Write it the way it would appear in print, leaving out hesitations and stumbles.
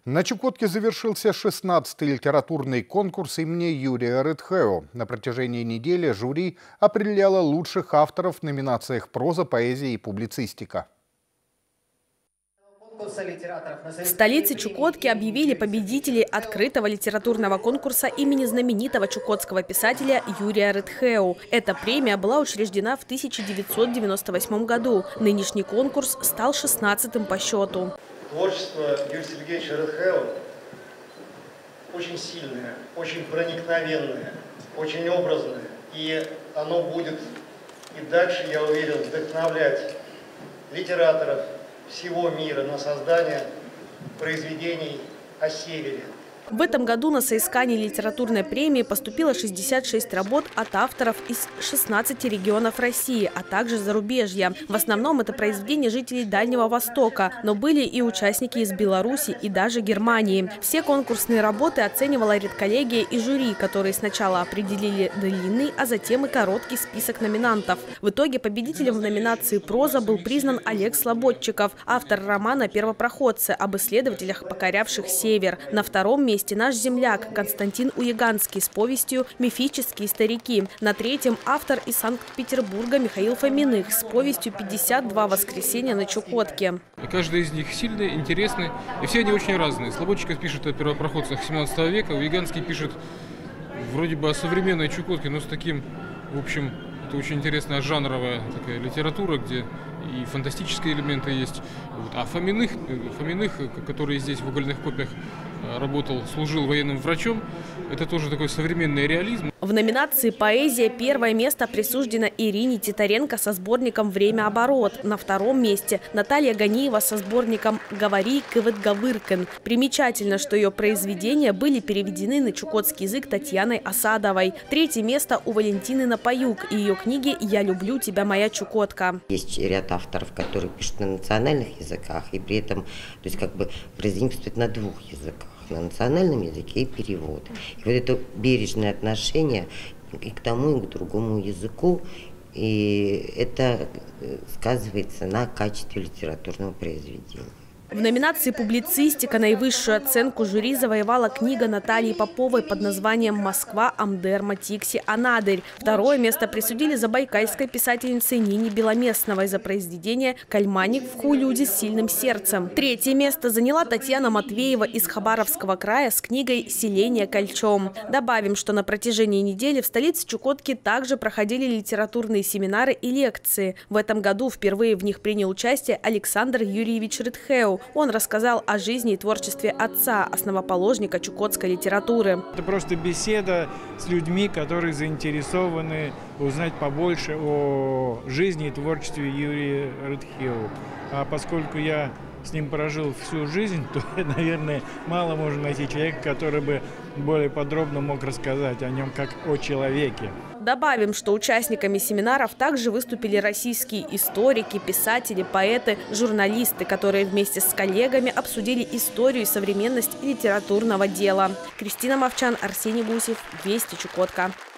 На Чукотке завершился 16-й литературный конкурс имени Юрия Рытхео. На протяжении недели жюри определяло лучших авторов в номинациях проза, поэзия и публицистика. В столице Чукотки объявили победителей открытого литературного конкурса имени знаменитого чукотского писателя Юрия Рытхео. Эта премия была учреждена в 1998 году. Нынешний конкурс стал 16-м по счету. Творчество Юрия Сергеевича Рытхео очень сильное, очень проникновенное, очень образное. И оно будет и дальше, я уверен, вдохновлять литераторов всего мира на создание произведений о Севере. В этом году на соискание литературной премии поступило 66 работ от авторов из 16 регионов России, а также зарубежья. В основном это произведения жителей Дальнего Востока, но были и участники из Беларуси и даже Германии. Все конкурсные работы оценивала редколлегия и жюри, которые сначала определили длинный, а затем и короткий список номинантов. В итоге победителем в номинации «Проза» был признан Олег Слободчиков, автор романа «Первопроходцы» об исследователях, покорявших Север. На втором месте наш земляк Константин Уеганский с повестью «Мифические старики». На третьем автор из Санкт-Петербурга Михаил Фоминых с повестью «52 воскресенья на Чукотке». Каждый из них сильный, интересный, и все они очень разные. Слободчиков пишет о первопроходцах 17 века, Уеганский пишет вроде бы о современной Чукотке, но с таким, в общем, это очень интересная жанровая такая литература, где и фантастические элементы есть. А Фоминых, который здесь в угольных копиях работал, служил военным врачом, это тоже такой современный реализм. В номинации «Поэзия» первое место присуждено Ирине Титаренко со сборником «Время-оборот». На втором месте Наталья Ганиева со сборником «Говори, кывыт гавыркин». Примечательно, что ее произведения были переведены на чукотский язык Татьяной Осадовой. Третье место у Валентины Напоюк и ее книги «Я люблю тебя, моя Чукотка». Есть ряд авторов, которые пишут на национальных языках и при этом, то есть как бы произведение на двух языках. На национальном языке и перевод. И вот это бережное отношение и к тому, и к другому языку, и это сказывается на качестве литературного произведения. В номинации «Публицистика» наивысшую оценку жюри завоевала книга Натальи Поповой под названием «Москва, Амдерма, Тикси, Анадырь». Второе место присудили забайкальской писательнице Нине Беломестновой за произведение «Кальманик в ху люди с сильным сердцем». Третье место заняла Татьяна Матвеева из Хабаровского края с книгой «Селение кольчом». Добавим, что на протяжении недели в столице Чукотки также проходили литературные семинары и лекции. В этом году впервые в них принял участие Александр Юрьевич Рытхео. Он рассказал о жизни и творчестве отца, основоположника чукотской литературы. Это просто беседа с людьми, которые заинтересованы узнать побольше о жизни и творчестве Юрия Рытхео. А поскольку я с ним прожил всю жизнь, то, наверное, мало можно найти человека, который бы более подробно мог рассказать о нем как о человеке. Добавим, что участниками семинаров также выступили российские историки, писатели, поэты, журналисты, которые вместе с коллегами обсудили историю и современность литературного дела. Кристина Мовчан, Арсений Гусев, Вести, Чукотка.